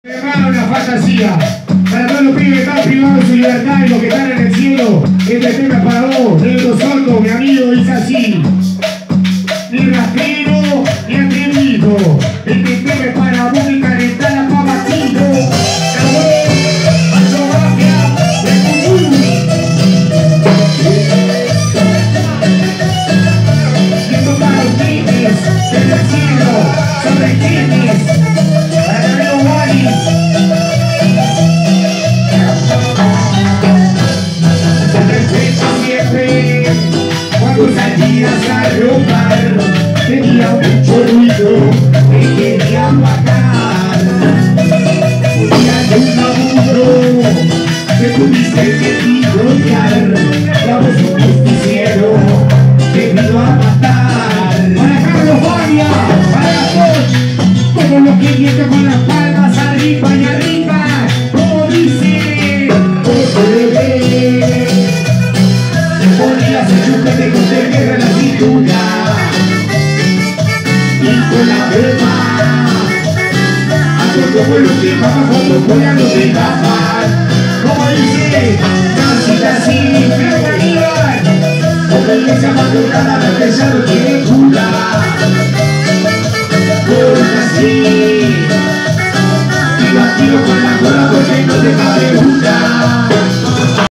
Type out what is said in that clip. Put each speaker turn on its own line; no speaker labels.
Hermano, una fantasía. Para todos los pibes que están privados de su libertad y los que están en el cielo, este tema es para vos, Negro Sordo, mi amigo, dice así. Ni rastrero, ni atrevido. Este tema es para vos y calentar la papacito. Salías a robar, tenía mucho ruido, me quería matar. Un día de un laburo, que tuviste que tirotear, la voz de un justiciero, te vino a matar. Para Carlos Fabia, para Coach, todos los clientes con las palmas arriba y arriba, como dice, otro bebé. Podrías echarte con el guerra en la cintura y con la crema a todo vuelo que baja cuando fuera los demás.